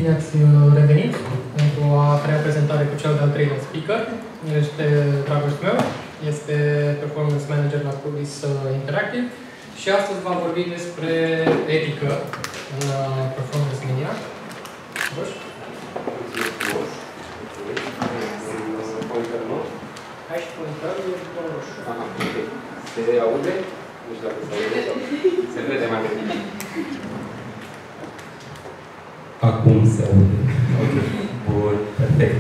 Bine ați revenit pentru a treia prezentare cu cel de-al treilea speaker. El este Dragoș meu, este Performance Manager la Cubis Interactive și astăzi va vorbi despre etică în Performance Media. Dragoș? Hai și pointer, e roșu. Aha, ok. Se aude? Nu știu dacă se aude sau... Se vede mai bine. Acum se aude. Ok. Bun, perfect.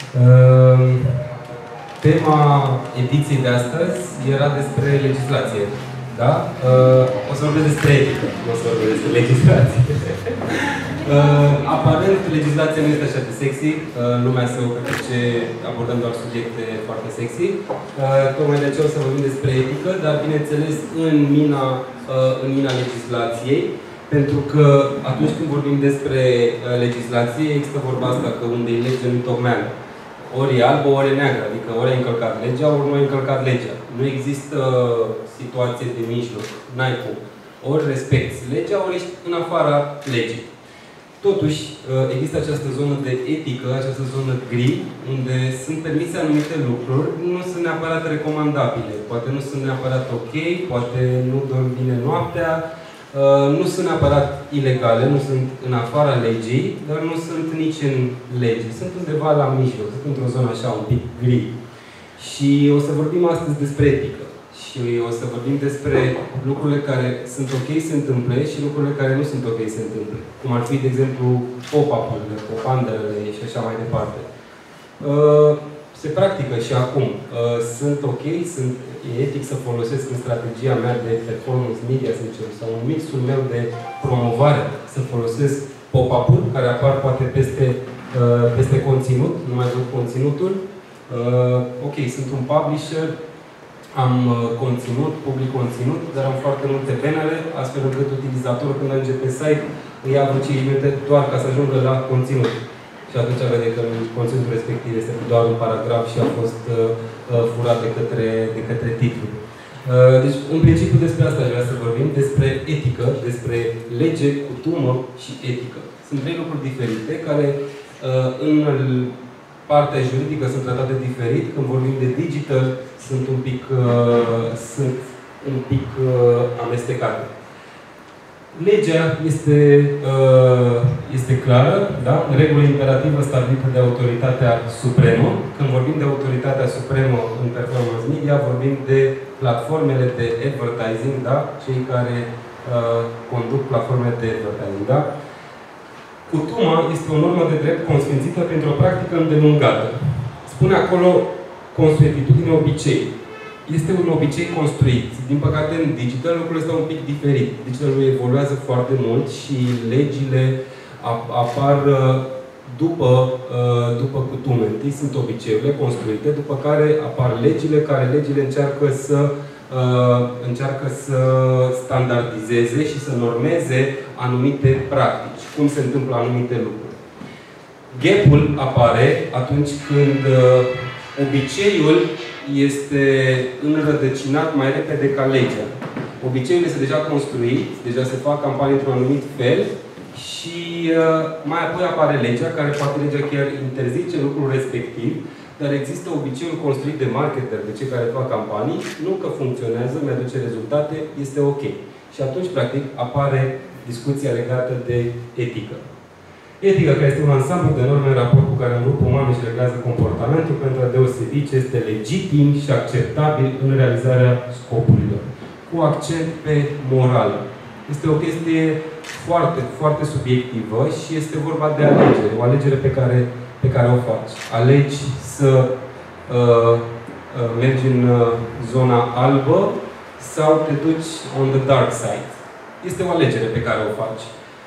Tema ediției de astăzi era despre legislație. Da? O să vorbesc despre etică, nu o să vorbesc despre legislație. Aparent, legislația nu este așa de sexy. Lumea se oprește abordând doar subiecte foarte sexy. Tocmai de aceea o să vorbim despre etică, dar bineînțeles în mina legislației. Pentru că atunci când vorbim despre legislație, există vorba asta că unde e lege nu tocmeală. Ori e albă, ori e neagră. Adică ori ai încălcat legea, ori nu ai încălcat legea. Nu există situație de mijloc. N-ai cum. Ori respecti legea, ori ești în afara legii. Totuși, există această zonă de etică, această zonă gri, unde sunt permise anumite lucruri, nu sunt neapărat recomandabile. Poate nu sunt neapărat ok, poate nu dorm bine noaptea, nu sunt neapărat ilegale, nu sunt în afara legii, dar nu sunt nici în lege. Sunt undeva la mijloc, sunt într-o zonă așa un pic gri. Și o să vorbim astăzi despre etică. Și o să vorbim despre lucrurile care sunt ok se întâmple și lucrurile care nu sunt ok se întâmple. Cum ar fi, de exemplu, pop-up-urile, pop-underele și așa mai departe. Se practică și acum. Sunt ok, e etic să folosesc în strategia mea de performance media, să zicem, sau în mixul meu de promovare, să folosesc pop-up-uri care apar poate peste conținut, nu mai văd conținutul. Ok, sunt un publisher, am conținut, public conținut, dar am foarte multe banere, astfel încât utilizatorul când ajunge pe site îi ia vreo 5 minute doar ca să ajungă la conținut. Și atunci vede că conținutul respectiv este doar un paragraf și a fost furat de către titlu. Deci, în principiu, despre asta aș vrea să vorbim, despre etică, despre lege, cutumă și etică. Sunt trei lucruri diferite care în partea juridică sunt tratate diferit. Când vorbim de digital, sunt un pic amestecate. Legea este clară, da? Regulă imperativă stabilită de autoritatea supremă. Când vorbim de autoritatea supremă în performance media, vorbim de platformele de advertising, da? Cei care conduc platformele de advertising, da? Cutuma este o normă de drept consfințită printr-o practică îndelungată. Spune acolo consuetitudine obicei. Este un obicei construit. Din păcate, în digital, lucrurile stau un pic diferit. Digitalul evoluează foarte mult și legile apar după cutume. Întâi sunt obiceiurile construite, după care apar legile, care încearcă să standardizeze și să normeze anumite practici. Cum se întâmplă anumite lucruri. Gap-ul apare atunci când obiceiul este înrădăcinat mai repede ca legea. Obiceiul este deja construit, deja se fac campanii într-un anumit fel și mai apoi apare legea, care poate legea chiar interzice lucrul respectiv, dar există obiceiul construit de marketer, de cei care fac campanii, nu că funcționează, mi-aduce rezultate, este ok. Și atunci, practic, apare discuția legată de etică. Etica, care este un ansamblu de norme în raport cu care un grup uman își reglează comportamentul pentru a deosebi ce este legitim și acceptabil în realizarea scopurilor. Cu accent pe moral. Este o chestie foarte, foarte subiectivă și este vorba de alegere. O alegere pe care o faci. Alegi să mergi în zona albă sau te duci on the dark side. Este o alegere pe care o faci.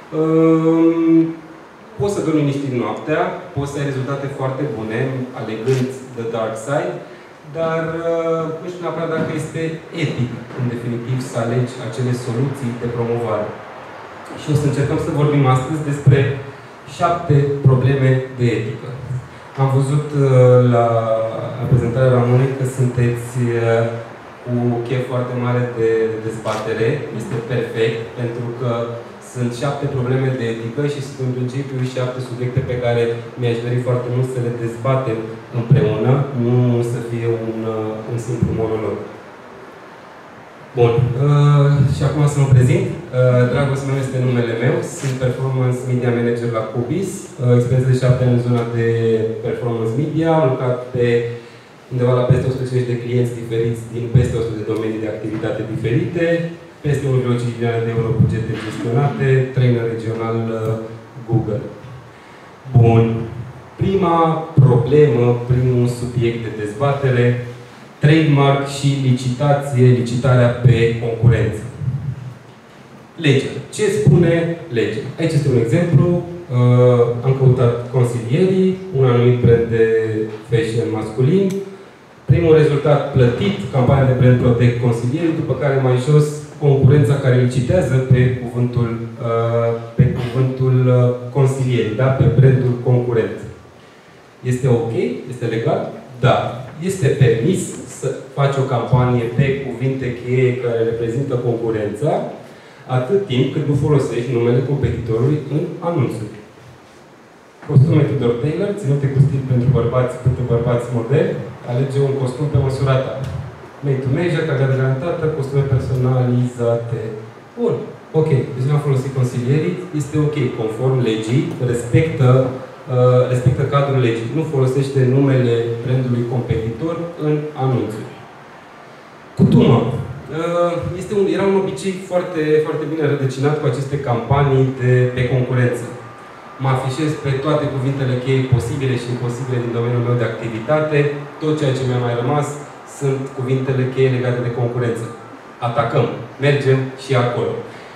Poți să dormi liniștit noaptea, poți să ai rezultate foarte bune alegând the dark side, dar nu știu neapărat dacă este etic, în definitiv, să alegi acele soluții de promovare. Și o să încercăm să vorbim astăzi despre 7 probleme de etică. Am văzut la prezentarea Ramonei că sunteți cu chef foarte mare de dezbatere. Este perfect, pentru că Sunt 7 probleme de etică și sunt în principiu 7 subiecte pe care mi-aș dori foarte mult să le dezbatem împreună, nu să fie un simplu monolog. Bun. Și acum să mă prezint. Dragos meu este numele meu. Sunt Performance Media Manager la Cubis. Experiență de 7 ani în zona de Performance Media. Am lucrat pe undeva la peste 150 de clienți diferiți din peste 100 de domenii de activitate diferite. Peste 1,5 milioane de euro bugete gestionate. Trainer regional Google. Bun. Prima problemă, primul subiect de dezbatere, trademark și licitație, licitarea pe concurență. Legea. Ce spune legea? Aici este un exemplu. Am căutat consilierii, un anumit brand de fashion masculin. Primul rezultat plătit, campania de brand protect consilierii, după care mai jos concurența care licitează pe cuvântul consilierii, da? Pe brandul concurent. Este ok? Este legal? Da. Este permis să faci o campanie pe cuvinte cheie care reprezintă concurența, atât timp cât nu folosești numele competitorului în anunțuri. Costume Tudor Taylor, ținute cu stil pentru bărbați modeli, alege un costum pe măsura ta. Made to measure, calitate garantată, costume personalizate. Bun. Ok. Deci nu am folosit consilierii. Este ok. Conform legii, respectă cadrul legii. Nu folosește numele brandului competitor în anunțuri. Cutumă. Era un obicei foarte, foarte bine rădăcinat cu aceste campanii pe concurență. Mă afișez pe toate cuvintele cheie posibile și imposibile din domeniul meu de activitate. Tot ceea ce mi-a mai rămas sunt cuvintele cheie legate de concurență. Atacăm. Mergem și acolo.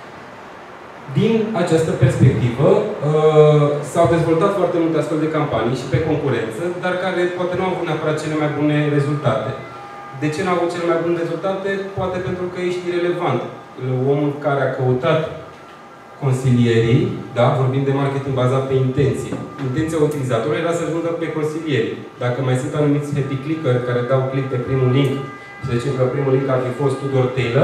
Din această perspectivă, s-au dezvoltat foarte multe astfel de campanii și pe concurență, dar care poate nu au avut neapărat cele mai bune rezultate. De ce nu au avut cele mai bune rezultate? Poate pentru că ești irelevant. Omul care a căutat consilierii, da? Vorbim de marketing bazat pe intenție. Intenția utilizatorului era să ajungă pe consilierii. Dacă mai sunt anumiți happy clicker care dau click pe primul link, să zicem că primul link ar fi fost Tudor Taylor,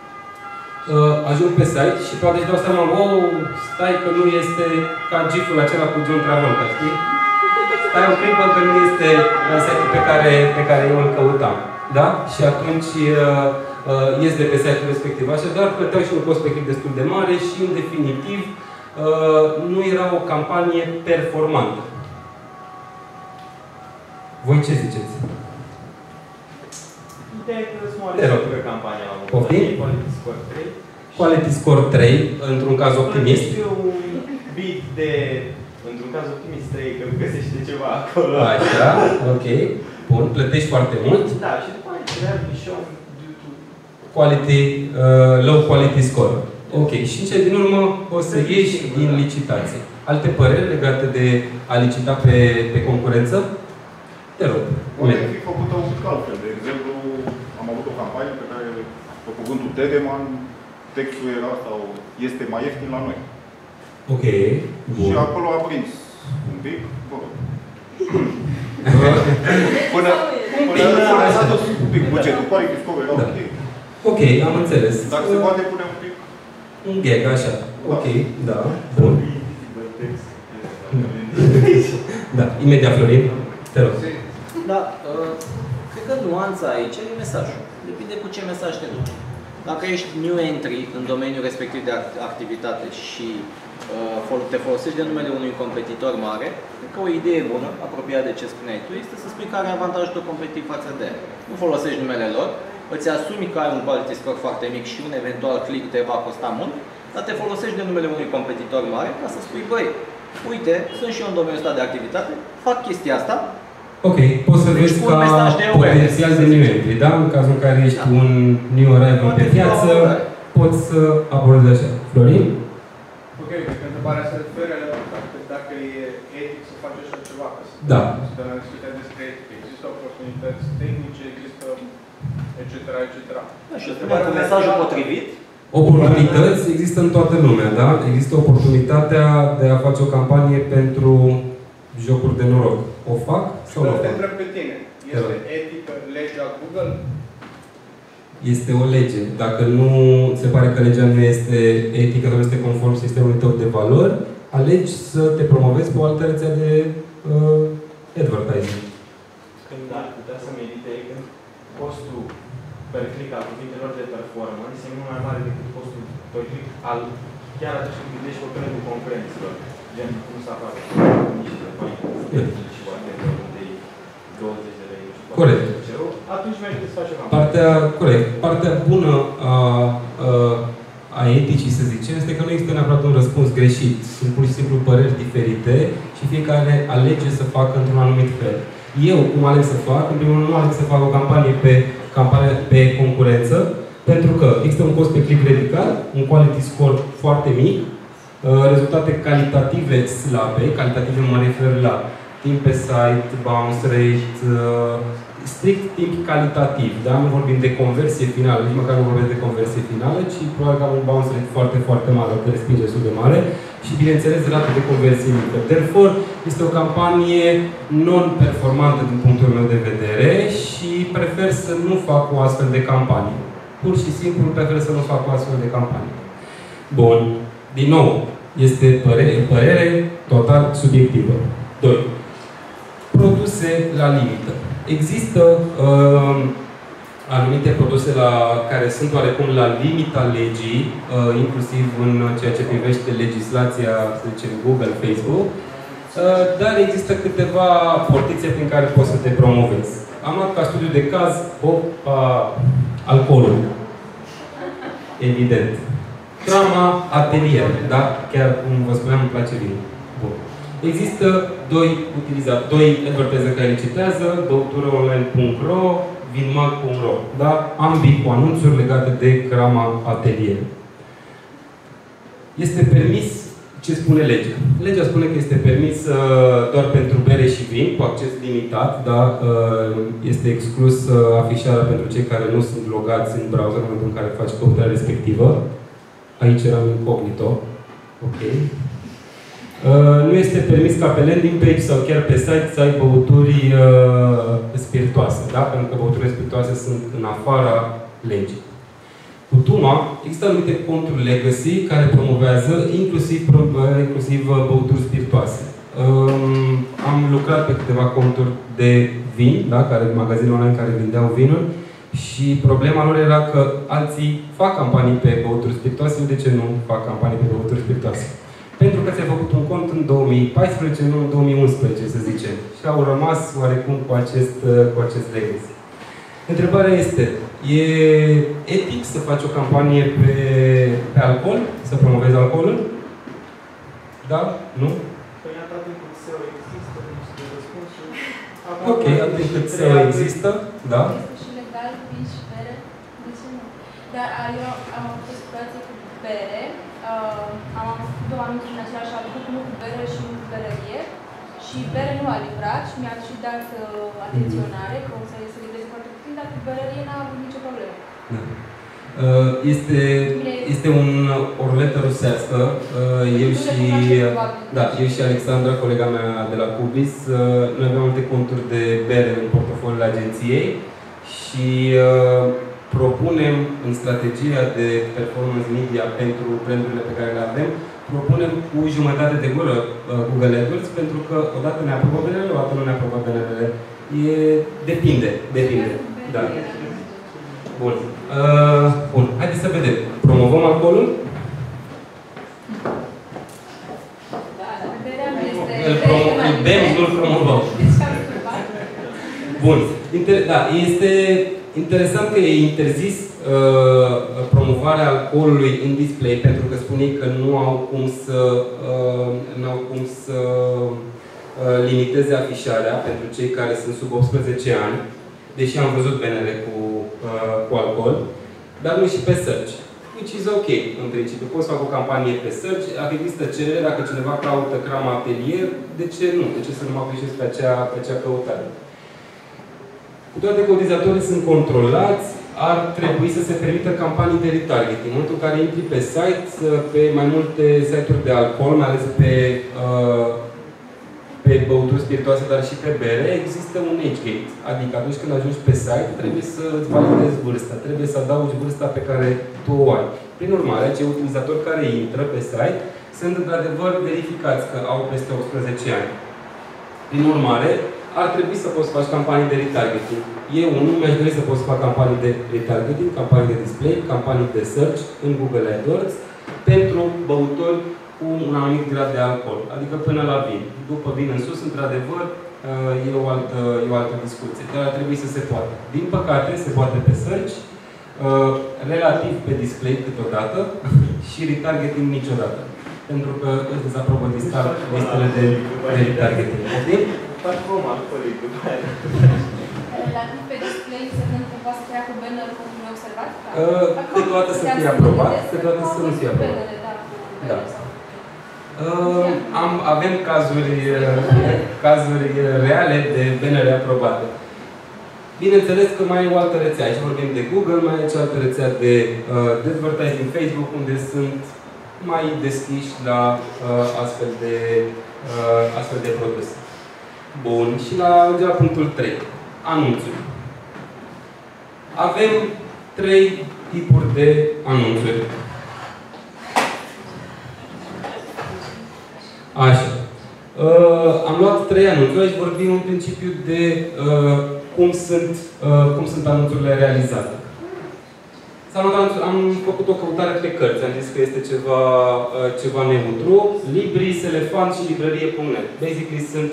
ajung pe site și poate își dau seama, stai că nu este ca gif-ul acela cu John Travolta, știi? Stai un clip că nu este site-ul pe care eu îl căutam. Da? Și atunci ies de pe site-ul respectiv. Așadar, plăteau și un cost pe click destul de mare și, în definitiv, nu era o campanie performantă. Voi ce ziceți? Ideea e că sunt oarecum pe campania la un Quality Score 3. Quality Score 3, într-un caz optimist. Un bit de, într-un caz optimist 3, că găsește ceva acolo. Așa, ok. Bun, plătești foarte mult. Da, și după aceea reality show low quality score. Ok. Și în cele din urmă o să ieși din licitație. Alte păreri legate de a licita pe concurență? Te rog. Poate fi făcută un pic altfel. De exemplu, am avut o campanie pe care, pe cuvântul Tedeman, textul era sau este mai ieftin la noi. Ok. Bun. Și acolo a prins un pic, până s-a dus un pic bugetul. Quality score era ok. Ok, am înțeles. Dacă se poate pune un pic. Un gag, așa. Ok, da. Bun. Da, imediat, Florin. Te rog. Da, cred că nuanța aici e mesajul. Depinde cu ce mesaj te duci. Dacă ești new entry în domeniul respectiv de activitate și te folosești de numele unui competitor mare, cred că o idee bună, apropiat de ce spuneai tu, este să spui care e avantajul tău competitiv față de el. Nu folosești numele lor, îți asumi că ai un quality score foarte mic și un eventual click te va costa mult, dar te folosești de numele unui competitor mare ca să spui, băi, uite, sunt și eu în domeniul ăsta de activitate, fac chestia asta. Ok, poți să vezi ca potențial de new entry, da? În cazul în care ești un new arrival pe piață, poți să abordezi așa. Florin? Ok, cred că întrebarea se referă la dacă e etic să faci așa ceva. Da. Să discutăm despre etică. Există oportunități tehnice, există etc. Da, și spuneam cu mesajul potrivit. Oportunități există în toată lumea, da? Există oportunitatea de a face o campanie pentru jocuri de noroc. O fac sau nu o fac? Te întreb pe tine. Este etică legea Google? Este o lege. Dacă nu se pare că legea nu este etică, nu este conform sistemului tău de valori, alegi să te promovezi pe o altă rețea de advertising. Când ar putea să medite când costul per click al cuvintelor de performance e mult mai mare decât costul per click al chiar atunci când gândești pe planul concurenților. Gen, cum să apară niște bani și poate unde e 20 de lei. Corect. Atunci merită să faci o Corect. Partea bună a eticii, să zicem, este că nu există neapărat un răspuns greșit. Sunt pur și simplu păreri diferite și fiecare alege să facă într-un anumit fel. Eu, cum aleg să fac, în primul rând nu aleg să fac o campanie pe concurență, pentru că există un cost pe click ridicat, un quality score foarte mic, rezultate calitative slabe, calitative mă refer la timp pe site, bounce rate, strict timp calitativ, da? Nu vorbim de conversie finală, nici măcar nu vorbim de conversie finală, ci probabil că am un bounce rate foarte, foarte mare, o respinge destul de mare și, bineînțeles, rată de conversie mică. Therefore, este o campanie non-performantă din punctul meu de vedere și prefer să nu fac o astfel de campanie. Pur și simplu prefer să nu fac o astfel de campanie. Bun. Din nou, este părere total subiectivă. 2. Produse la limită. Există anumite produse care sunt oarecum la limita legii, inclusiv în ceea ce privește legislația, să zicem, Google, Facebook, dar există câteva portițe prin care poți să te promovezi. Am luat ca studiu de caz alcoolul. Evident. Crama Atelier, da? Chiar cum vă spuneam, îmi place vinul. Bun. Există doi advertiser care licitează, băuturăonline.ro, vinmag.ro, da? Ambii cu anunțuri legate de Crama Atelier. Este permis ce spune legea. Legea spune că este permis doar pentru bere și vin, cu acces limitat, da? Este exclus afișarea pentru cei care nu sunt logați în browser în momentul în care faci căutarea respectivă. Aici eram incognito. Ok. Nu este permis ca pe landing page sau chiar pe site să ai băuturi spiritoase, da? Pentru că băuturile spiritoase sunt în afara legii. Cu Tuma există anumite conturi legacy care promovează inclusiv băuturi spiritoase. Am lucrat pe câteva conturi de vin, da? Magazine online care vindeau vinuri și problema lor era că alții fac campanii pe băuturi spiritoase, de ce nu fac campanii pe băuturi spiritoase? Pentru că ți-ai făcut un cont în 2014, nu în 2011, să zicem. Și au rămas oarecum cu acest legacy. Întrebarea este, e etic să faci o campanie pe alcool? Să promovezi alcoolul? Da? Nu? Păi atât timp cât SEO există, nu știu răspunsul. Ok, atât cât SEO există, da? Este și legal, vin și bere, de ce nu? Dar eu am avut o situație cu bere. Am avut două anunțuri în același album, unul cu bere și unul cu berărie. Și bere nu a livrat și mi-a și dat atenționare, că o să se livreze foarte puțin, dar cu berărie n-a avut nicio problemă. Da. Este o ruletă rusească. Eu și Alexandra, colega mea de la Cubis, noi aveam multe conturi de bere în portofoliul agenției și propunem în strategia de performance media pentru brandurile pe care le avem, propunem cu jumătate de gură Google AdWords, pentru că odată ne aprobă BNR-ul, odată nu ne aprobă BNR. Depinde. Da. Bun. Bun. Haideți să vedem. Promovăm alcoolul? Îl bem, nu-l promovăm. Bun. Da, este interesant că e interzis promovarea alcoolului în display, pentru că spune că nu au cum să limiteze afișarea pentru cei care sunt sub 18 ani, deși am văzut BNR cu alcool, dar nu și pe search. Which is ok, în principiu. Poți fac o campanie pe search, dacă există cerere, dacă cineva caută Crama Atelier, de ce nu? De ce să nu mă afișez pe acea căutare? Cu toate că utilizatorii sunt controlați, ar trebui să se permită campanii de retargeting. În momentul în care intri pe site, pe mai multe site-uri de alcool, mai ales pe pe băuturi spiritoase, dar și pe bere, există un age gate. Adică atunci când ajungi pe site, trebuie să îți validezi vârsta, trebuie să adaugi vârsta pe care tu o ai. Prin urmare, cei utilizatori care intră pe site sunt într-adevăr verificați că au peste 18 ani. Prin urmare, ar trebui să poți să faci campanii de retargeting. Eu nu mi-aș dori să poți să fac campanii de retargeting, campanii de display, campanii de search în Google AdWords pentru băutori cu un anumit grad de alcool, adică până la vin. După vin în sus, într-adevăr, e o altă discuție, dar ar trebui să se poată. Din păcate, se poate pe search, relativ pe display câteodată și retargeting niciodată. Pentru că îți dezaprobă listele de retargeting. Faci formal, corect, după aia. Relativ pe display se întâmplă cumva să treacă banner cum neobservat? Câteodată să fie aprobat, câteodată să nu fie aprobat. Da. Avem cazuri reale de bannere aprobate. Bineînțeles că mai e o altă rețea. Aici vorbim de Google, mai e cealaltă rețea de advertising Facebook, unde sunt mai deschiși la astfel de produse. Bun. Și la punctul 3. Anunțuri. Avem 3 tipuri de anunțuri. Așa. Am luat 3 anunțuri. Aici vorbim în principiu de cum sunt anunțurile realizate. Am făcut o căutare pe cărți. Am zis că este ceva neutru. Libris, Elefant și librărie.net. Basically sunt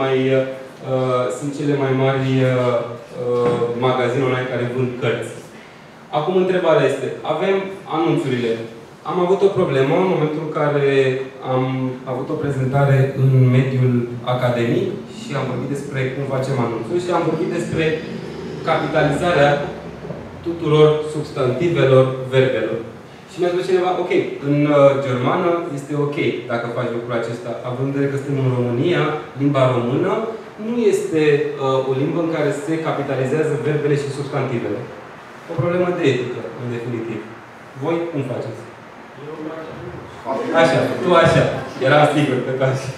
cele mai mari magazine online care vând cărți. Acum întrebarea este, avem anunțurile. Am avut o problemă în momentul în care am avut o prezentare în mediul academic și am vorbit despre cum facem anunțuri și am vorbit despre capitalizarea tuturor substantivelor, verbelor. Și mi-a spus cineva, ok, în germană este ok dacă faci lucrul acesta. Având în vedere că suntem în România, limba română nu este o limbă în care se capitalizează verbele și substantivele. O problemă de etică, în definitiv. Voi cum faceți? Așa, tu așa. Eram sigur că așa.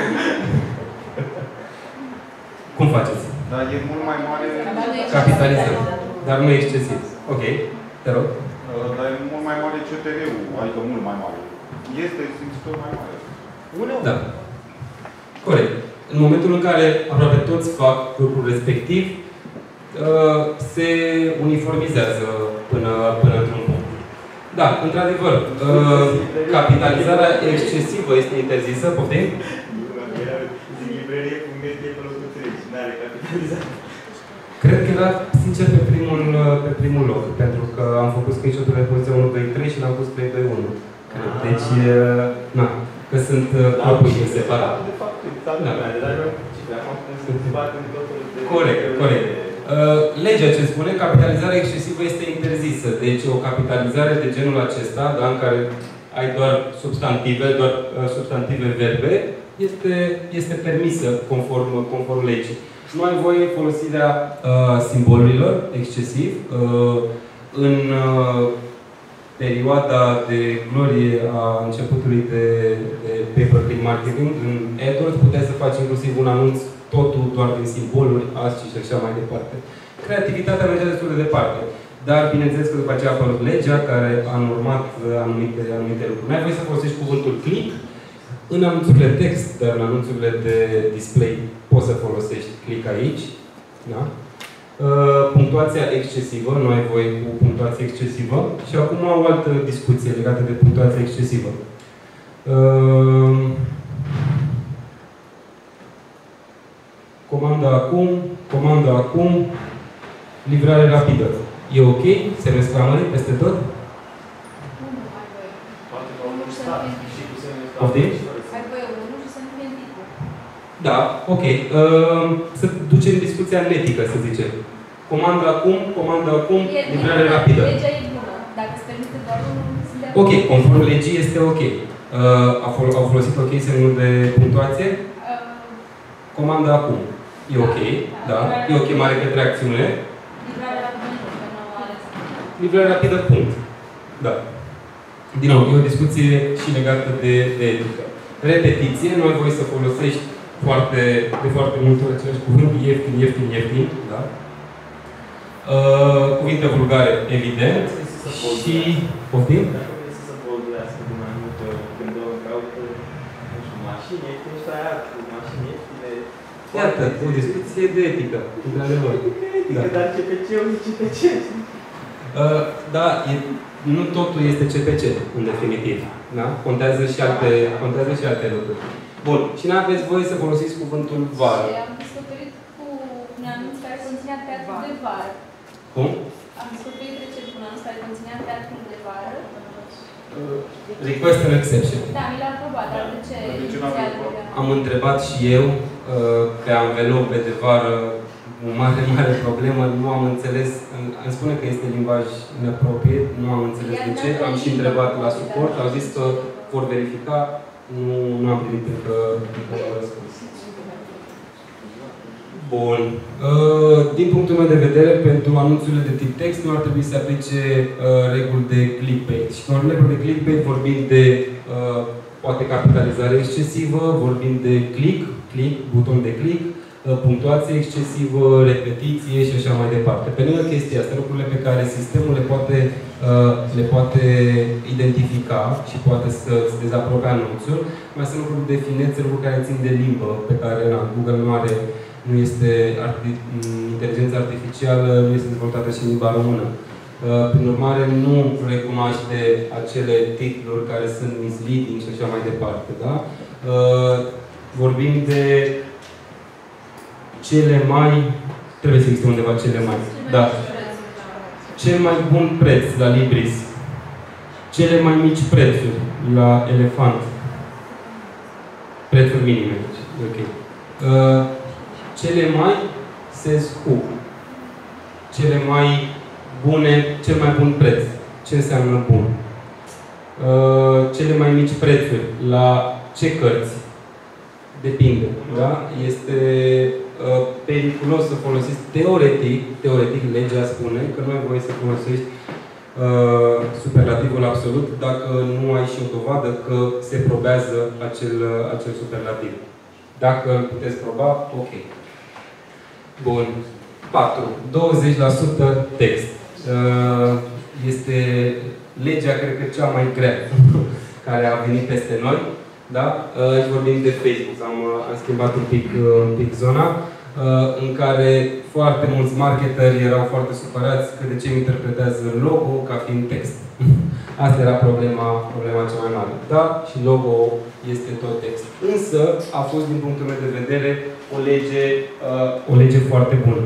Cum faceți? Dar e mult mai mare... Capitalizăm. Dar nu e excesiv. Ok, te rog. Dar e mult mai mare CTR-ul, adică mult mai mare. Este simțitor mai mare. Da. Corect. În momentul în care aproape toți fac lucrul respectiv, se uniformizează până într-un punct. Da, într-adevăr, capitalizarea excesivă este interzisă, poftim? Cred că era, sincer, pe primul loc, pentru că am făcut screenshot-ul de poziția 1, 2, 3 și l-am pus pe 2, 1. Deci, na, că sunt corpuri separat. Corect, corect. Legea ce spune, capitalizarea excesivă este interzisă. Deci o capitalizare de genul acesta, da, în care ai doar substantive verbe, este permisă conform legii. Nu ai voie folosirea simbolurilor excesiv. În perioada de glorie a începutului de pay-per-click marketing, în AdWords puteai să faci inclusiv un anunț totul doar din simboluri, ASCII și așa mai departe. Creativitatea mergea destul de departe. Dar, bineînțeles că după aceea a apărut legea care a normat anumite lucruri. Nu ai voie să folosești cuvântul click în anunțurile text, dar în anunțurile de display poți să folosești click aici. Da? Punctuația excesivă, nu ai voie cu punctuație excesivă. Și acum o altă discuție legată de punctuația excesivă. Comanda acum, livrare rapidă. E ok? Se exclamări peste tot? Poftim? Da, ok. Să ducem discuția în etică, să zicem. Comanda acum, livrare rapidă. Legea e bună. Dacă se permite doar unul, ok, conform legii este ok. Au folosit ok semnul de punctuație? Comanda acum. E ok, da. E o chemare către acțiune. Livrare rapidă, punct. Da. Din nou, e o discuție și legată de etică. Repetiție, nu ai voie să folosești de foarte multe ori același cuvânt, ieftin, da? Cuvinte vulgare, evident, și... Poftim? Dacă vrei să se bolduiască de mai multe ori când o caută, nu știu, mașini ieftine și aia cu mașini ieftine. Iată, o discuție de etică, într-adevăr. Etică, dar CPC-ul e CPC. Da, nu totul este CPC, în definitiv. Da? Contează și alte lucruri. Bun. Și n-aveți voie să folosiți cuvântul vară. Și am descoperit cu un anunț care conținea teatru de vară. Cum? Am descoperit recent cu un anunț care conținea teatru de vară. Request an exception. Da, mi l-a aprobat, dar de ce? Am întrebat și eu pe anvelope de vară o mare problemă, nu am înțeles, îmi spune că este limbaj inapropriat, nu am înțeles de ce, am și întrebat la suport, au zis că vor verifica, nu am primit încă răspuns. Bun. Din punctul meu de vedere, pentru anunțurile de tip text nu ar trebui să aplice reguli de clickbait. Și în reguli de clickbait vorbim de poate capitalizare excesivă, vorbim de click, buton de click, punctuație excesivă, repetiție și așa mai departe. Pe lângă chestia asta, lucrurile pe care sistemul le poate identifica și poate să dezaprobe anunțul, mai sunt lucruri de finețe, lucruri care țin de limbă, pe care Google nu este inteligența artificială, nu este dezvoltată și în limba română. Prin urmare, nu recunoaște acele titluri care sunt misleading și așa mai departe. Da? Vorbim de cele mai... Trebuie să existe undeva cele mai... Da. Cel mai bun preț la Libris. Cele mai mici prețuri la Elefant. Prețuri minime. Ok. Cele mai SESU. Cele mai bune, cel mai bun preț. Ce înseamnă bun? Cele mai mici prețuri la ce cărți? Depinde. Da? Este periculos să folosiți teoretic, legea spune că nu ai voie să folosești superlativul absolut dacă nu ai și o dovadă că se probează acel superlativ. Dacă îl puteți proba, ok. Bun. 4. 20% text. Este legea, cred că, cea mai grea care a venit peste noi. Da? Aici vorbim de Facebook. Am schimbat un pic zona în care foarte mulți marketeri erau foarte supărați că de ce interpretează logo ca fiind text. Asta era problema cea mai mare. Da? Și logo este tot text. Însă a fost, din punctul meu de vedere, o lege foarte bună.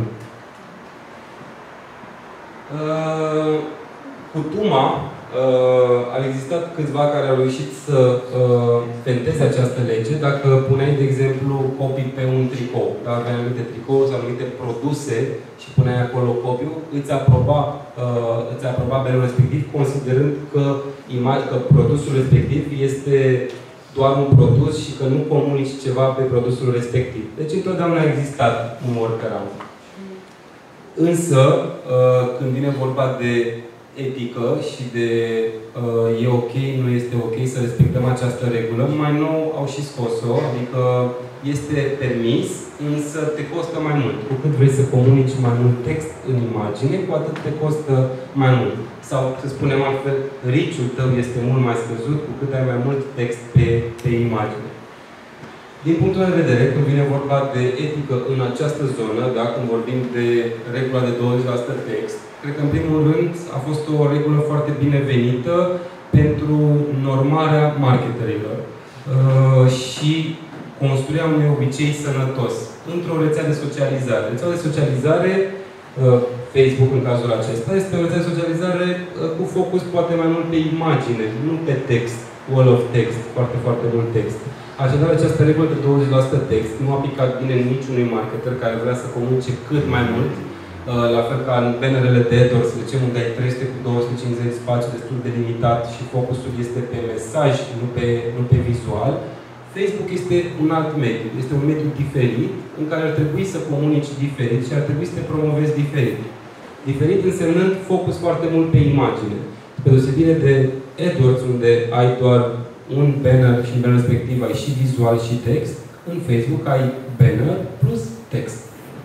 Cu Tuma au existat câțiva care au reușit să fenteze această lege dacă puneai, de exemplu, copii pe un tricou. Dacă aveai anumite tricouri sau anumite produse și puneai acolo copiul, îți aproba bannerul respectiv, considerând că produsul respectiv este doar un produs și că nu comunici ceva pe produsul respectiv. Deci întotdeauna a existat un workaround. Însă, când vine vorba de etică și de e ok, nu este ok să respectăm această regulă, mai nou au și scos-o, adică este permis, însă te costă mai mult. Cu cât vrei să comunici mai mult text în imagine, cu atât te costă mai mult. Sau, să spunem altfel, reach-ul tău este mult mai scăzut cu cât ai mai mult text pe imagine. Din punctul meu de vedere, când vine vorba de etică în această zonă, da, când vorbim de regula de 20% text, cred că în primul rând a fost o regulă foarte binevenită pentru normarea marketerilor și construirea unui obicei sănătos într-o rețea de socializare. Rețeaua de socializare, Facebook în cazul acesta, este o rețea de socializare cu focus poate mai mult pe imagine, nu pe text, wall of text, foarte, foarte mult text. Așadar, această regulă de 20% text nu aplică bine niciunui marketer care vrea să comunice cât mai mult, la fel ca în bannerele de AdWords, să zicem, unde ai 300 cu 250 spațiu destul de limitat și focusul este pe mesaj, nu pe vizual. Facebook este un alt mediu. Este un mediu diferit, în care ar trebui să comunici diferit și ar trebui să te promovezi diferit. Diferit însemnând focus foarte mult pe imagine. Pe deosebire de AdWords, unde ai doar un banner și în banner respectiv ai și vizual și text, În Facebook ai banner plus text.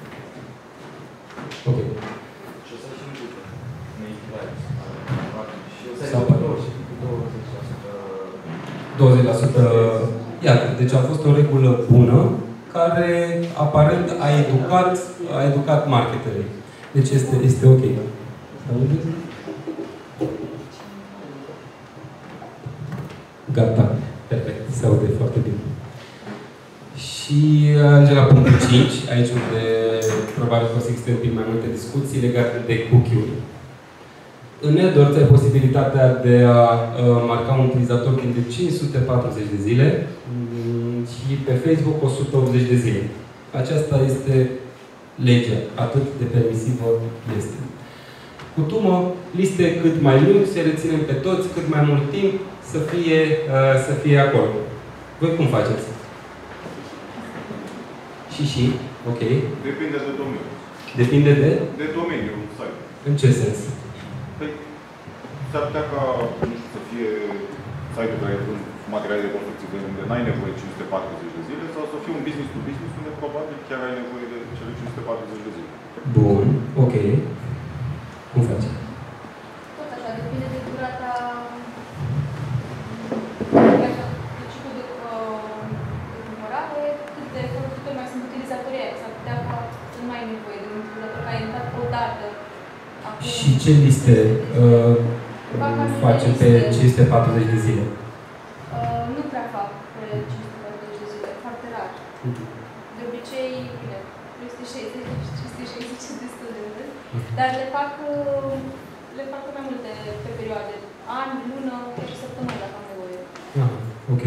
Ok. Și o să și încurcă. Și o să Sau ai 20%. Iată, deci a fost o regulă bună care aparent a educat marketerii. Deci este ok. Gata. Perfect. Se aude foarte bine. Și ajungem la punctul 5, aici unde probabil o să existe un pic mai multe discuții legate de cookie-uri. În AdWords ai posibilitatea de a marca un utilizator timp de 540 de zile și pe Facebook 180 de zile. Aceasta este legea, atât de permisivă este. Cu tumă, liste cât mai lungi, să reținem pe toți, cât mai mult timp, să fie acolo. Voi cum faceți? Și, ok. Depinde de domeniu. Depinde de? De domeniu, site. În ce sens? Păi, s-ar putea ca, nu știu, să fie site-ul care vând materiale de construcții de unde n-ai nevoie 540 de zile sau să fie un business to business unde probabil chiar ai nevoie de cele 540 de zile. Bun, ok. Cum faci? Tot așa, depinde de durata ciclul de cumpărare, cât de folositori mai sunt utilizatorii aia. S-ar putea ca să nu mai ai nevoie de un utilizator care a intrat o dată. Și ce liste facem pe 540 de zile? Nu prea fac pe 540 de zile, foarte rar. De obicei, bine, 360 destul de mult, dar le fac pe mai multe pe perioade, ani, lună, chiar și săptămâni, dacă am nevoie. Ah, ok.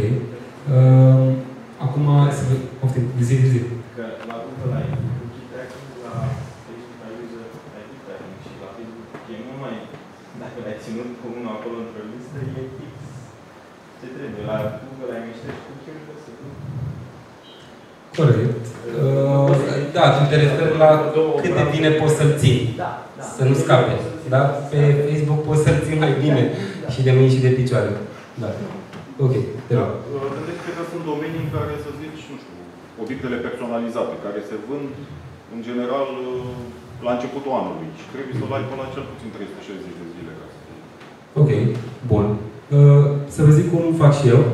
Acum, să vă poftim, zi. Că la Google ai cookie tracking, la Facebook ai user ID tracking și la Facebook e mult mai, dacă l-ai ținut cu unul acolo într-o listă, e fix ce trebuie. La Google ai meșteri cookie-uri, să nu. Corect. Da, tu te referi la cât de bine poți să-l ții. Să nu scape. Da? Pe Facebook poți să-l ții mai bine. Și de mâini și de picioare. Da. Ok, te rog. Cred că sunt domenii în care, să zici, nu știu, obiectele personalizate, care se vând, în general, la începutul anului. Și trebuie să-l ai până la cel puțin 360 de zile. Ok, bun. Să vă zic cum fac și eu.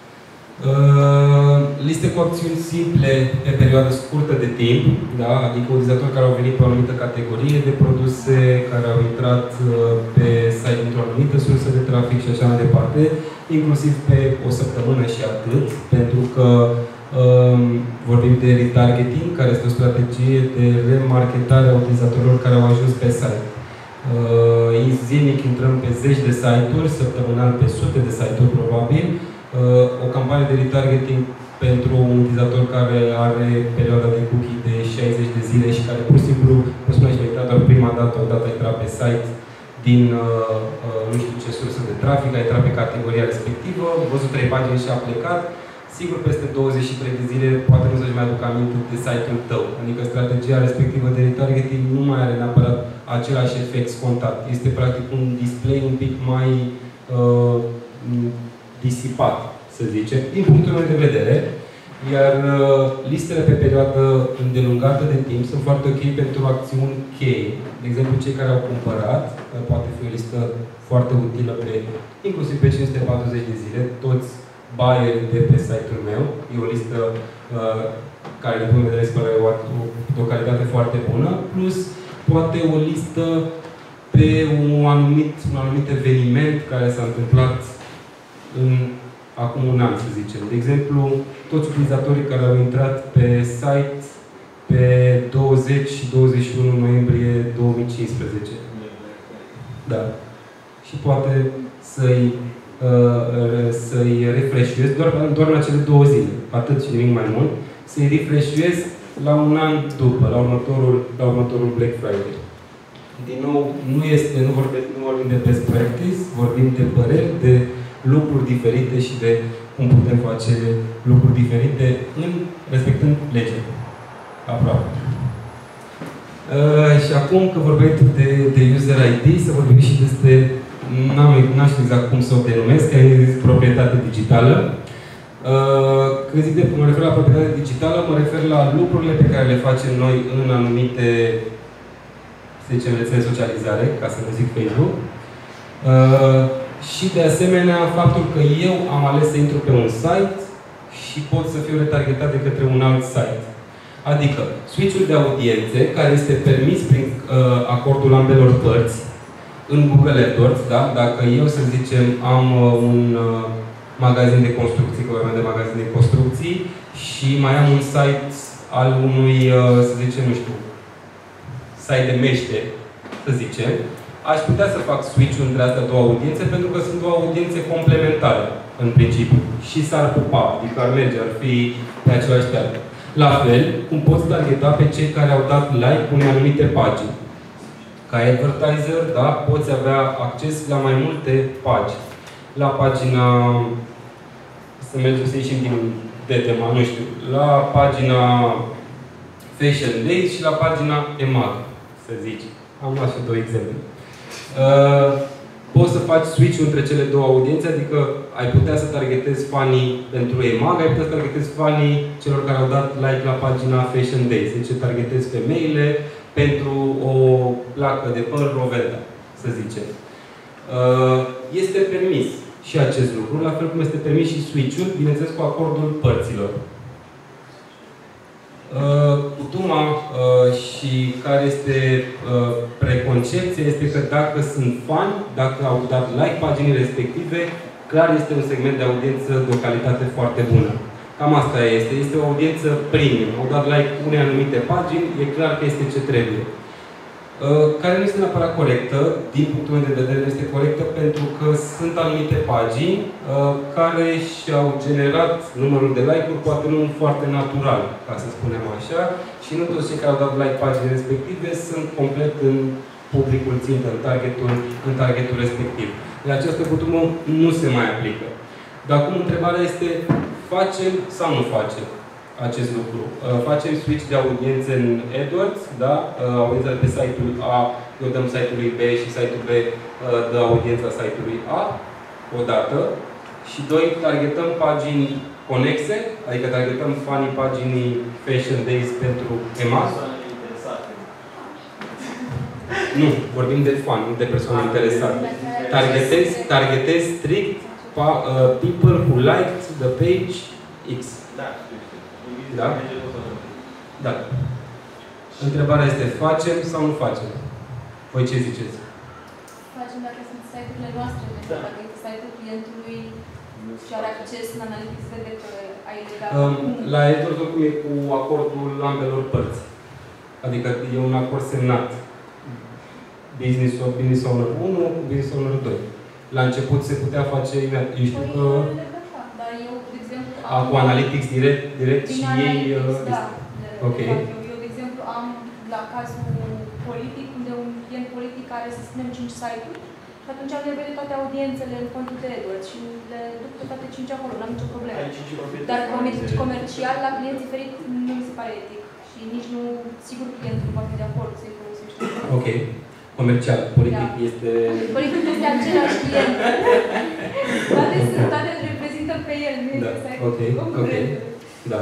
Liste cu acțiuni simple pe perioadă scurtă de timp, da? Adică utilizatori care au venit pe o anumită categorie de produse, care au intrat pe site într-o anumită sursă de trafic și așa mai departe, inclusiv pe o săptămână și atât, pentru că vorbim de retargeting, care este o strategie de remarketare a utilizatorilor care au ajuns pe site. Zilnic intrăm pe zeci de site-uri, săptămânal pe sute de site-uri probabil. O campanie de retargeting pentru un utilizator care are perioada de cookie de 60 de zile și care pur și simplu, cum spuneam și a intrat doar prima dată, odată a intrat pe site din nu știu ce sursă de trafic, a intrat pe categoria respectivă, a văzut 3 pagini și a plecat. Sigur, peste 23 de zile poate nu să-și mai aduc aminte de site-ul tău. Adică strategia respectivă de retargeting nu mai are neapărat același efect scontat. Este practic un display un pic mai disipat, să zicem, din punctul meu de vedere. Iar listele pe perioadă îndelungată de timp sunt foarte ok pentru acțiuni cheie. De exemplu, cei care au cumpărat, poate fi o listă foarte utilă inclusiv pe 540 de zile, toți buyerii de pe site-ul meu. E o listă care, din punct de vedere, de o calitate foarte bună, plus poate o listă pe un anumit eveniment care s-a întâmplat acum un an, să zicem. De exemplu, toți utilizatorii care au intrat pe site pe 20 și 21 noiembrie 2015. Da. Și poate să-i refresh-uiesc doar la cele 2 zile. Atât și nimic mai mult. Să-i refresh-uiesc la un an după, la următorul Black Friday. Din nou, nu vorbim de best practice, vorbim de păreri, de lucruri diferite și de cum putem face lucruri diferite respectând legea. Aproape. Și acum că vorbim de user ID, să vorbim și despre, n-am știu exact cum să o denumesc, că e proprietate digitală, când zic de, mă refer la proprietate digitală, mă refer la lucrurile pe care le facem noi în anumite, să zicem, rețele de socializare, ca să nu zic Facebook. Și de asemenea, faptul că eu am ales să intru pe un site și pot să fiu retargetat de către un alt site. Adică, switch-ul de audiențe, care este permis prin acordul ambelor părți, în Google AdWords, da? Dacă eu, să zicem, am un magazin de construcții, că vorbim de magazin de construcții, și mai am un site al unui, să zicem, nu știu, site de mește, să zicem, aș putea să fac switch-ul între astea două audiențe, pentru că sunt două audiențe complementare, în principiu. Și s-ar pupa, adică ar merge, ar fi pe același teatru. La fel, cum poți targeta pe cei care au dat like unei anumite pagini. Ca advertiser, da, poți avea acces la mai multe pagini. La pagina, să mergem să ieșim de tema, nu știu, la pagina Fashion Days și la pagina EMAG, să zici. Am luat și două exemple. Poți să faci switch-ul între cele două audiențe, adică ai putea să targetezi fanii pentru EMAG, ai putea să targetezi fanii celor care au dat like la pagina Fashion Days. Deci targetezi femeile pentru o placă de păr Rovenda, să zicem. Este permis și acest lucru, la fel cum este permis și switch-ul, bineînțeles cu acordul părților. Cutuma și care este preconcepția este că dacă sunt fani, dacă au dat like paginii respective, clar este un segment de audiență de o calitate foarte bună. Cam asta este. Este o audiență premium. Au dat like unei anumite pagini, e clar că este ce trebuie. Care nu este neapărat corectă, din punctul meu de vedere nu este corectă, pentru că sunt anumite pagini care și-au generat numărul de like-uri, poate nu foarte natural, ca să spunem așa, și nu toți cei care au dat like paginii respective sunt complet în publicul țintă, în targetul respectiv. De această cutumă nu se mai aplică. Dar acum întrebarea este, facem sau nu facem acest lucru? Facem switch de audiențe în AdWords, da? Audiența de pe site-ul A, eu dăm site-ului B și site-ul B dă audiența site-ului A, odată. Și doi, targetăm pagini conexe, adică targetăm fanii paginii Fashion Days pentru EMAG. Nu, vorbim de fan, nu de persoane interesate. Targetez strict people who liked the page X. Da? Da. Întrebarea este, facem sau nu facem? Voi ce ziceți? Facem dacă sunt site-urile noastre, dacă este site-ul clientului și are acces în Analytics, vede că ai legat. La AdWords oricum e cu acordul ambelor părți. Adică e un acord semnat. Business Owner 1 cu Business Owner 2. La început se putea face, eu știu că... Dar eu, de exemplu, cu Analytics direct și ei... Da. Ok. Eu, de exemplu, am la cazul politic, unde un client politic are, să spunem, 5 site-uri și atunci am nevoie de toate audiențele în contul de AdWords și le duc pe toate 5 acolo, n-am nicio problemă. Dar comercial, la clienți diferit, nu mi se pare etic și nici nu, sigur, clientul nu va fi de acord să-i folosește. Ok. Comercial, politic este... Politic este același client. Toate îl reprezintă pe el, nu este site. Ok. Da.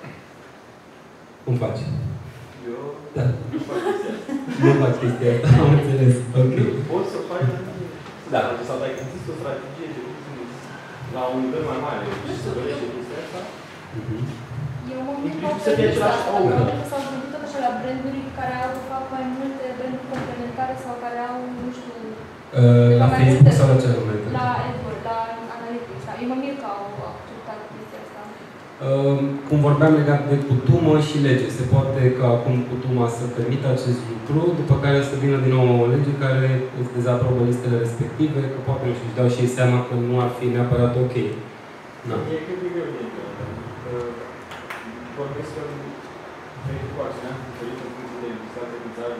Cum faci? Eu da. nu fac chestia asta. Nu fac chestia asta, am înțeles. Ok. Poți să faci, da. Sau dacă există o strategie de business la un nivel mai mare și să dorește chestia asta, eu mă mir că s-au gândit tot așa la branduri care au de fapt mai multe branduri complementare sau care au, nu știu... La Facebook sau la ce moment? La AdWords, la Analytics. Eu mă mir că au acceptat chestia asta. Cum vorbeam legat de cutumă și lege. Se poate ca acum cutuma să permită acest lucru, după care să vină din nou o lege care îți dezaprobă listele respective, că poate nu știu, își dau și ei seama că nu ar fi neapărat ok. Da. E cât de greu de vorbesc că Facebook acționează diferit în funcție de legislație din țară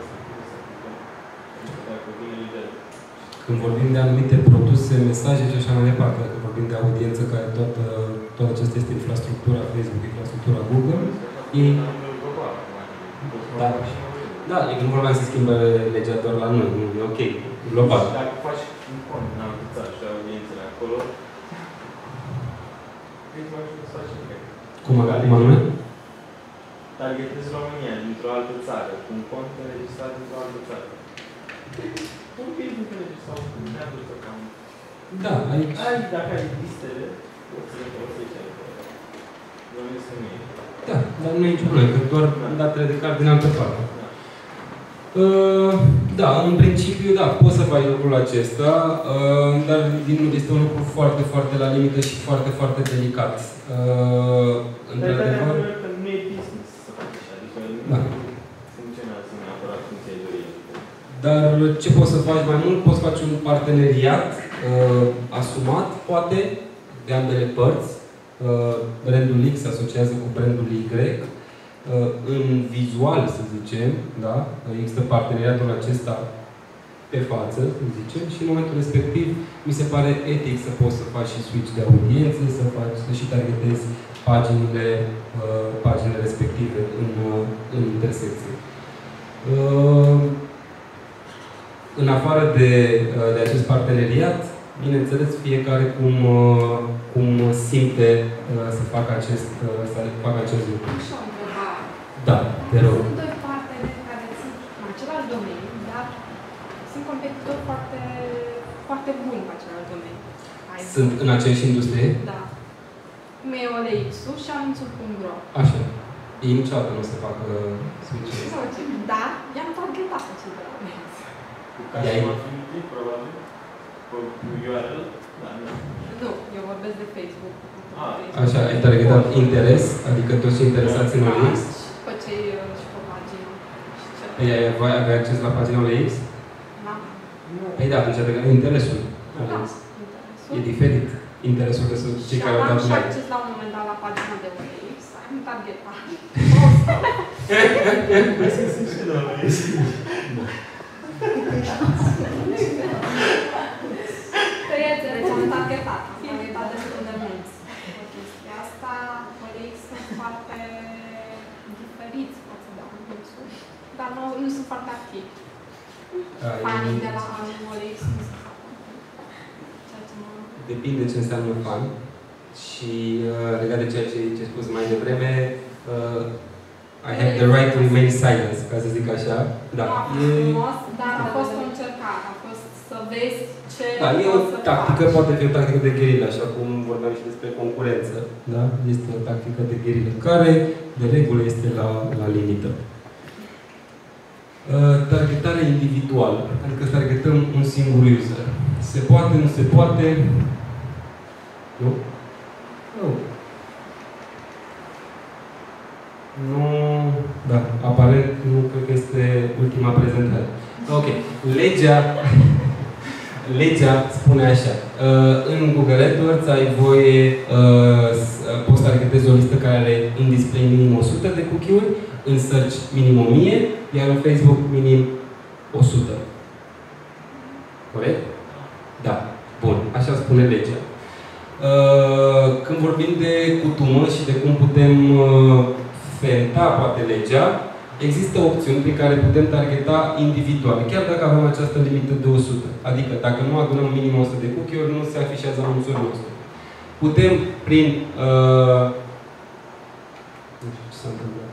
dacă vine lider. Când vorbim de anumite produse, mesaje și așa mai departe, dacă vorbim de audiență care toată aceasta este infrastructura Facebook, infrastructura Google, ei... Da, nu vorbeam să schimbă legea doar la noi, nu, e ok, global. Dacă faci un cont în altă țară și ai audiențele acolo, îi mai ușor să faci. Cum anume? Targetezi România dintr-o altă țară, cu un cont înregistrat dintr-o altă țară. Un business înregistrat cu un neapărat account. Da, aici. Dacă ai listele, poți să le folosești aici. Bănuiesc că nu e. Da, dar nu e nicio problemă, că doar datele de card din altă parte. Da, în principiu, da, poți să faci lucrul acesta, dar este un lucru foarte, foarte la limită și foarte, foarte delicat. Într-adevăr, că nu e business să faci așa, adică nu funcționează neapărat cum ți-ai dorit. Dar ce poți să faci mai mult? Poți face un parteneriat asumat, poate, de ambele părți. Brandul X se asociază cu brandul Y. În vizual, să zicem, da? Există parteneriatul acesta pe față, să zicem, și în momentul respectiv mi se pare etic să poți să faci și switch de audiențe, să și targetezi paginile respective în intersecție. În afară de acest parteneriat, bineînțeles, fiecare cum simte să facă acest lucru. Așa o întrebare. Da, te rog. Sunt doi parteneri care sunt în același domeniu, dar sunt competitori foarte, foarte buni în același domeniu. Sunt în aceeași industrie? Da. Cum e OLX-ul și Anunțul.ro. Așa. Ei niciodată nu o să facă switch-uri. Da, i-am targetat acei de la OLX. Cu Customer Affinity, probabil? Cu URL? Da, nu. Nu, eu vorbesc de Facebook. Așa, ai targetat interes, adică toți cei interesați în OLX? Pe cei și pe pagină. Ei avea acces la pagina OLX? Da. Păi da, atunci adică interesul. Da, E diferit interesul de cei care au dat like. Și am like. acces la un moment dat la pagina de OLX, am targetat. Vezi că sunt și de OLX. Deci am targetat. Am targetat destul de mulți. Chestia asta, OLX sunt foarte diferiți față de Anunțul, dar nu sunt foarte activi. Fanii de la OLX nu sunt foarte activi. Depinde ce înseamnă fan. Și legat de ceea ce ai spus mai devreme, I have the right to remain silent, ca să zic așa. Da. Frumos, dar a fost o încercare, a fost să vezi ce Da, e o tactică, poate fi o tactică de gherilă, așa cum vorbeam și despre concurență. Da? Este o tactică de gherilă, care, de regulă, este la limită. Targetare individuală, adică targetăm un singur user. Se poate, nu se poate? Nu? Nu. Nu, da, aparent nu cred că este ultima prezentare. Ok, legea spune așa. În Google AdWords ai voie, poți să targetezi o listă care are în display minim 100 de cookie-uri, în search minim 1000, iar în Facebook minim 100. Corect? Da. Bun, așa spune legea. Când vorbim de cutumă și de cum putem fenta, poate, legea, există opțiuni prin care putem targeta individual, chiar dacă avem această limită de 100. Adică, dacă nu adunăm minim 100 de cookie-uri, nu se afișează anunțul nostru. Putem, prin... nu știu ce s-a întâmplat.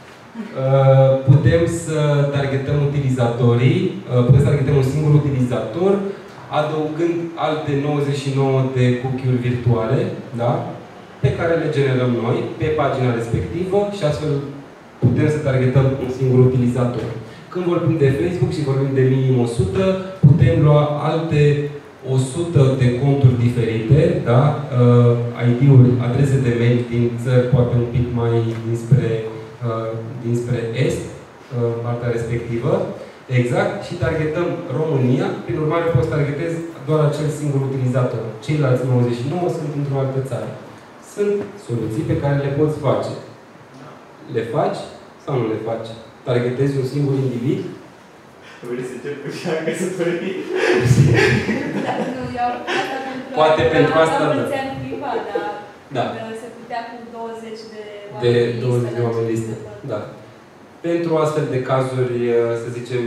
Putem să targetăm utilizatorii, putem să targetăm un singur utilizator, adăugând alte 99 de cookie-uri virtuale, da? Pe care le generăm noi pe pagina respectivă și astfel putem să targetăm un singur utilizator. Când vorbim de Facebook și vorbim de minim 100, putem lua alte 100 de conturi diferite, da? ID-uri, adrese de mail din țări poate un pic mai dinspre est, partea respectivă. Exact, și targetăm România, prin urmare poți targetezi doar acel singur utilizator. Ceilalți 99 sunt într-o altă țară. Sunt soluții pe care le poți face. Le faci sau nu le faci? Targetezi un singur individ? Vrei să cer cu cea căsătorie? Poate pentru asta, da. Da. Se putea cu 20 de oameni listă. Da. Pentru astfel de cazuri, să zicem,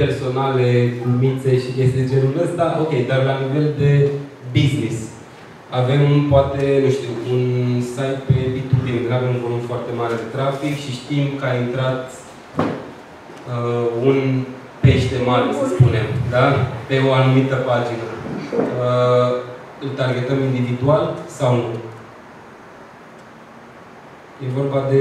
personale, glumițe și chestii de genul ăsta, ok, dar la nivel de business, avem, poate, nu știu, un site pe B2B, unde avem un volum foarte mare de trafic și știm că a intrat un pește mare, să spunem, da? Pe o anumită pagină. Îl targetăm individual sau nu? E vorba de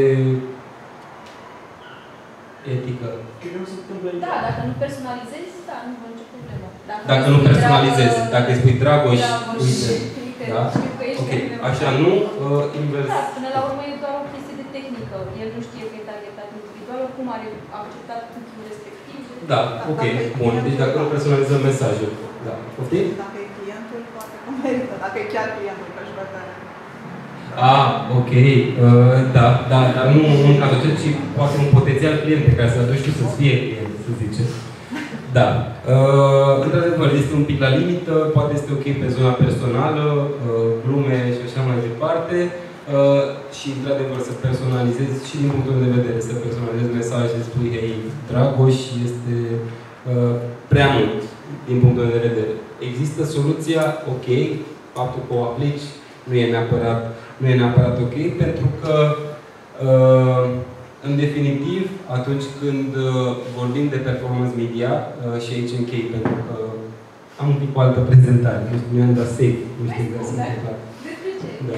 etică. Da, dacă nu personalizezi, da, nu văd nicio problemă. Dacă nu personalizezi, dacă îi spui Dragoș, uite. Da? Știu că ești Ok, așa nu, invers. Da, până la urmă e doar o chestie de tehnică. El nu știe că e targetat individual, oricum are acceptat cookie-ul respectiv. Da, ok, bun. Deci dacă nu personalizăm mesajul. Da, poftim? Dacă e clientul, poate că merită. Dacă e chiar clientul, că își vede. Ok. Da, dar nu un caz acela, ci poate un potențial client pe care să-l aduci tu să-ți fie client, să zicem. Da. Într-adevăr, este un pic la limită, poate este ok pe zona personală, glume și așa mai departe. Și, într-adevăr, să personalizezi și din punctul de vedere, să personalizezi mesaje, să spui, hei, Dragoș, este prea mult din punctul de vedere. Există soluția, ok, faptul că o aplici nu e neapărat ok, pentru că în definitiv, atunci când vorbim de performance media, și aici închei, pentru că am un pic o altă prezentare, nu știu, mi-am dat safe, nu știu dacă se întâmplă. Da.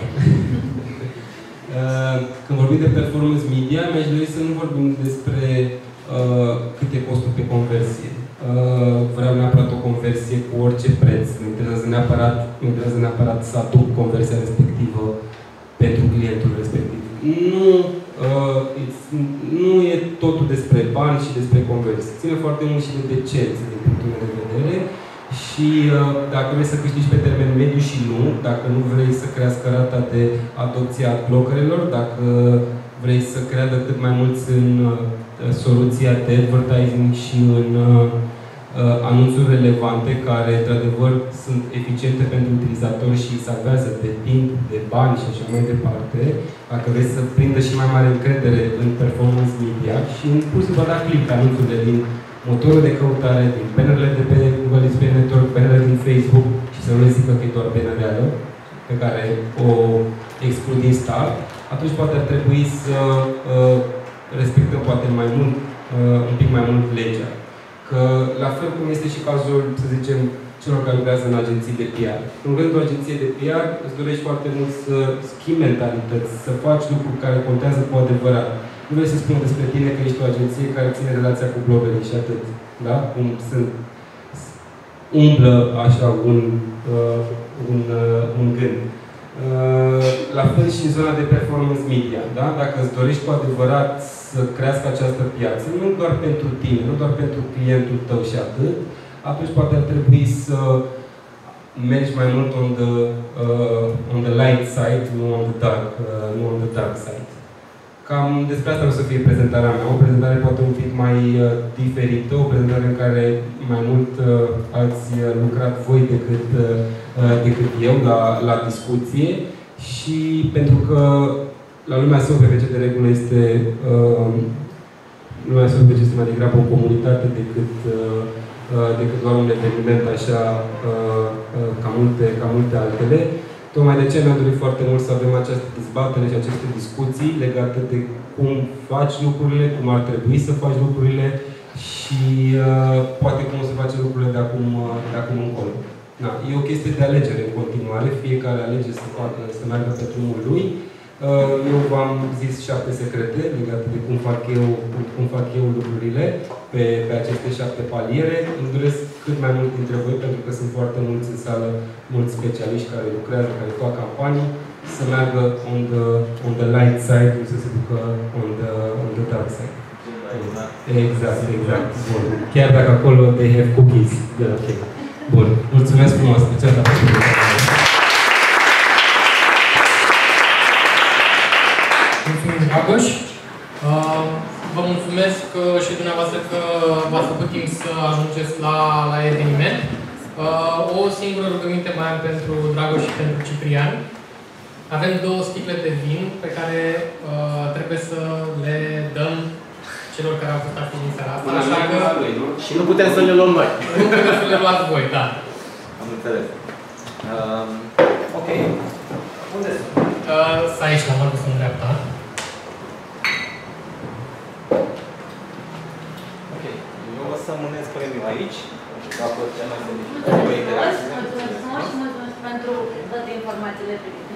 Când vorbim de performance media, mi-aș dori să nu vorbim despre cât e costul pe conversie. Vreau neapărat o conversie cu orice preț. Nu interesează neapărat să aduc conversia respectivă pentru clientul respectiv. Nu e totul despre bani și despre conversie. Ține foarte mult și de decență din punctul meu de vedere. Și dacă vrei să câștigi pe termen mediu și lung, dacă nu vrei să crească rata de adopție a blockerelor, dacă vrei să creadă cât mai mulți în soluția de advertising și în anunțuri relevante care, într-adevăr, sunt eficiente pentru utilizatori și salvează de timp, de bani și așa mai departe, dacă vrei să prindă și mai mare încredere în performance media și în pur și simplu da click pe anunțurile din motorul de căutare, din bannerele de pe Google Display Network, bannerele din Facebook și să nu le zică că e doar banner reală pe care o exclud din start, atunci poate ar trebui să respectăm poate mai mult, un pic mai mult legea. Că la fel cum este și cazul, să zicem, celor care lucrează în agenții de PR. Când lucrezi într-o agenție de PR, îți dorești foarte mult să schimbi mentalități, să faci lucruri care contează cu adevărat. Nu vrei să spun despre tine că ești o agenție care ține relația cu bloggerii și atât. Da? Cum sunt, umblă așa un gând. La fel și în zona de performance media. Da? Dacă îți dorești cu adevărat să crească această piață, nu doar pentru tine, nu doar pentru clientul tău și atât, atunci poate ar trebui să mergi mai mult on the light side, nu on the dark side. Cam despre asta o să fie prezentarea mea. O prezentare poate un pic mai diferită, o prezentare în care mai mult ați lucrat voi decât eu la discuție și pentru că la lumea SEO-PPC de regulă este lumea SEO-PPC este mai degrabă o comunitate decât doar un eveniment așa ca multe altele. Tocmai de ce mi-am dorit foarte mult să avem această dezbatere și aceste discuții legate de cum faci lucrurile, cum ar trebui să faci lucrurile și poate cum o să faci lucrurile de acum încolo. Da, e o chestie de alegere în continuare, fiecare alege să meargă pe drumul lui. Eu v-am zis 7 secrete legate de cum fac eu lucrurile pe aceste 7 paliere. Îmi doresc cât mai mult dintre voi, pentru că sunt foarte mulți în sală, mulți specialiști care lucrează, care fac campanii, să meargă on the light side, nu să se ducă on the dark side. Exact. Bun. Chiar dacă acolo they have cookies. Ok. Bun. Mulțumesc frumos. Mulțumim, Dragoș. Vă mulțumesc și dumneavoastră că v-ați făcut timp să ajungeți la eveniment. O singură rugăminte mai am pentru Dragoș și pentru Ciprian. Avem 2 sticle de vin pe care trebuie să le dăm celor care au fost activi în seara asta. Așa că... Și nu putem să le luăm noi. Nu putem să le luați voi, da. Am înțeles. Ok. Unde sunt? Să aici, la margul în dreapta. Ok. Eu o să mânez premiul aici. Dacă cea mai Mulțumesc frumos și mulțumesc pentru toate informațiile primite.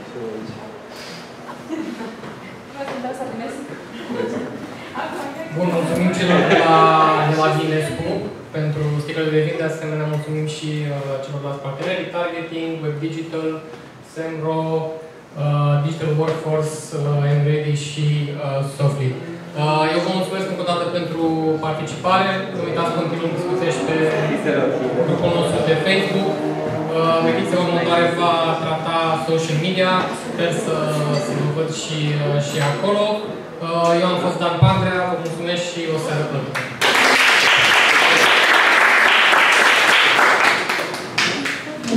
Bun, mulțumim celor de la Vinescu pentru stickerele de vin, de asemenea mulțumim și celorlalți parteneri, Targeting, Web Digital, Semro, Digital Workforce, Enready și Softly. Eu vă mulțumesc încă o dată pentru participare. Nu uitați să continuăm discuția și pe grupul nostru de Facebook. Ediția următoare va trata social media. Sper să vă văd și acolo. Eu am fost Dan Pandrea, vă mulțumesc și o seară plăcută.